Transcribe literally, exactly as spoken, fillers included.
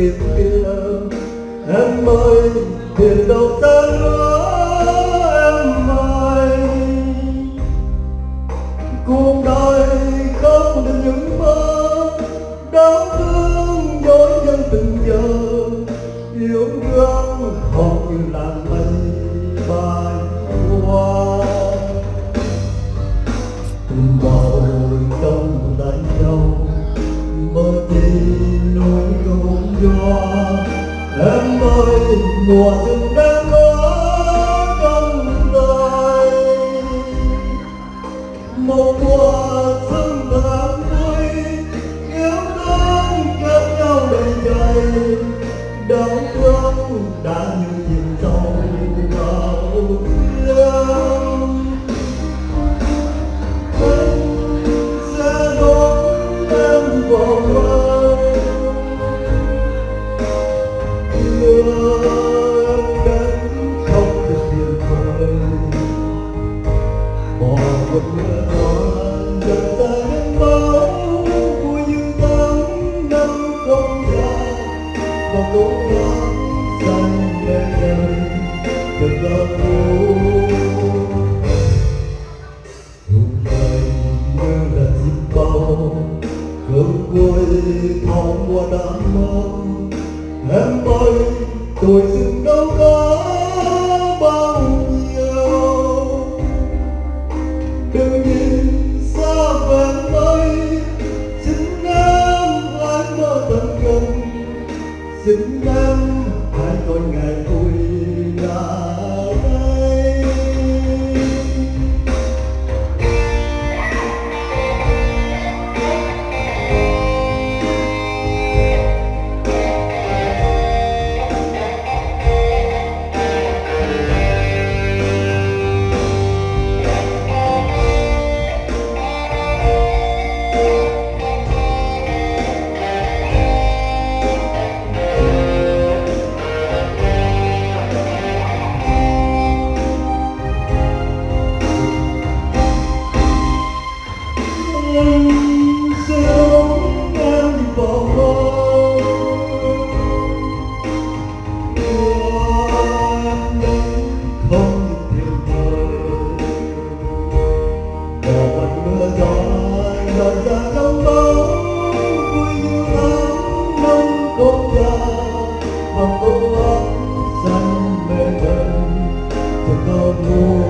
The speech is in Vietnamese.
kiếp kia. Em ơi thuyền đâu xa nữa em ơi, cuộc đời không được những mơ đáng thương dối nhân từng giờ, yêu thương hầu như làn mây bay qua. Từng bầu trong đánh nhau mơ chi nỗi gồm gió. Em ơi mùa xuân đang có trong đời, một mùa xuân thật vui, yêu thương kết nhau đầy dày, đau thương đã như chìm sâu vào đêm. Anh sẽ đón em vào mơ, mưa em đến không được tiền vời, bỏ một mưa gió dần ra những máu vui như tháng năm không già, và cố gắng dành để đời được gặp vui. Cuộc đời như là chim bao cơn vui thong qua đám mong. Em ơi tuổi xuân đâu có bao nhiêu, đừng nhìn xa về ơi, xin em hãy mơ thật gần, xin em hãy coi ngày vui là đây. Dần ra trong bóng vui như tháng năm không già, và cố gắng dành về gần cho câu vui.